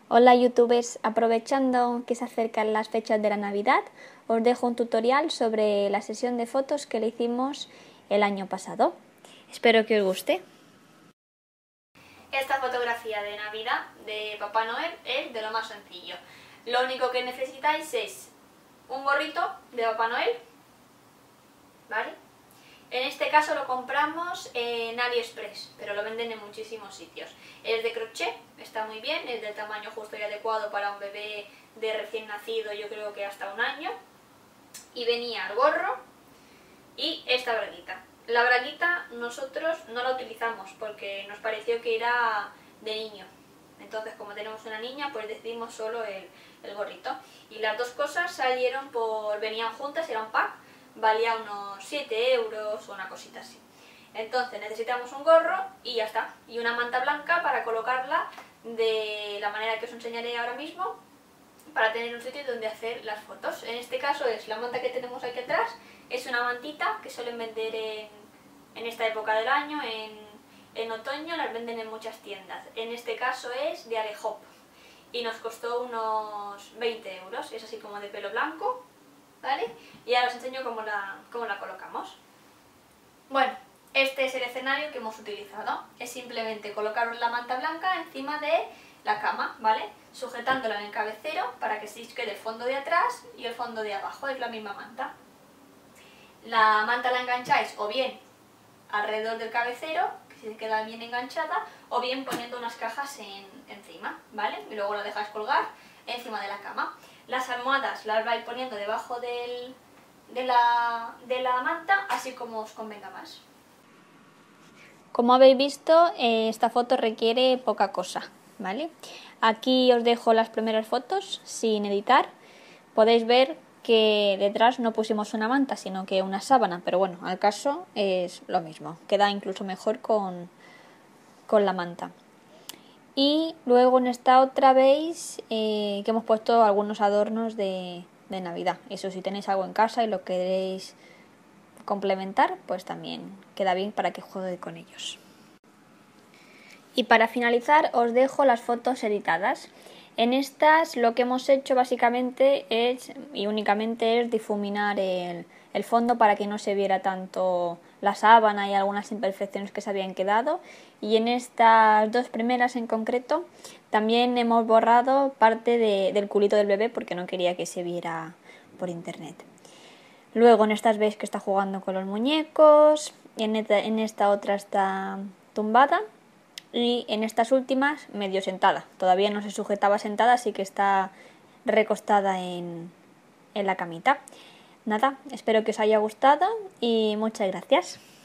Hola youtubers, aprovechando que se acercan las fechas de la Navidad, os dejo un tutorial sobre la sesión de fotos que le hicimos el año pasado. Espero que os guste. Esta fotografía de Navidad de Papá Noel es de lo más sencillo. Lo único que necesitáis es un gorrito de Papá Noel, ¿vale? En este caso lo compramos en AliExpress, pero lo venden en muchísimos sitios. Es de crochet, está muy bien, es del tamaño justo y adecuado para un bebé de recién nacido, yo creo que hasta 1 año. Y venía el gorro y esta braguita. La braguita nosotros no la utilizamos porque nos pareció que era de niño. Entonces, como tenemos una niña, pues decidimos solo el gorrito. Y las dos cosas venían juntas, era un pack. Valía unos 7 euros o una cosita así. Entonces necesitamos un gorro y ya está. Y una manta blanca para colocarla de la manera que os enseñaré ahora mismo, para tener un sitio donde hacer las fotos. En este caso es la manta que tenemos aquí atrás. Es una mantita que suelen vender en esta época del año, en otoño las venden en muchas tiendas. En este caso es de Alehop y nos costó unos 20 euros. Es así como de pelo blanco, ¿vale? Y ahora os enseño cómo la colocamos. Bueno, este es el escenario que hemos utilizado. Es simplemente colocar la manta blanca encima de la cama, ¿vale? Sujetándola en el cabecero para que se quede el fondo de atrás y el fondo de abajo, es la misma manta. La manta la engancháis o bien alrededor del cabecero, que se queda bien enganchada, o bien poniendo unas cajas encima, ¿vale? Y luego la dejáis colgar encima de la cama. Las almohadas las vais poniendo debajo de la manta, así como os convenga más. Como habéis visto, esta foto requiere poca cosa, ¿vale? Aquí os dejo las primeras fotos sin editar. Podéis ver que detrás no pusimos una manta, sino que una sábana, pero bueno, al caso es lo mismo. Queda incluso mejor con la manta. Y luego en esta otra veis que hemos puesto algunos adornos de Navidad. Eso, si tenéis algo en casa y lo queréis complementar, pues también queda bien para que juegue con ellos. Y para finalizar os dejo las fotos editadas. En estas lo que hemos hecho básicamente y únicamente es difuminar el fondo para que no se viera tanto la sábana y algunas imperfecciones que se habían quedado. Y en estas dos primeras en concreto también hemos borrado parte del culito del bebé porque no quería que se viera por internet. Luego en estas veis que está jugando con los muñecos, en esta otra está tumbada. Y en estas últimas medio sentada, todavía no se sujetaba sentada, así que está recostada en la camita. Nada, espero que os haya gustado y muchas gracias.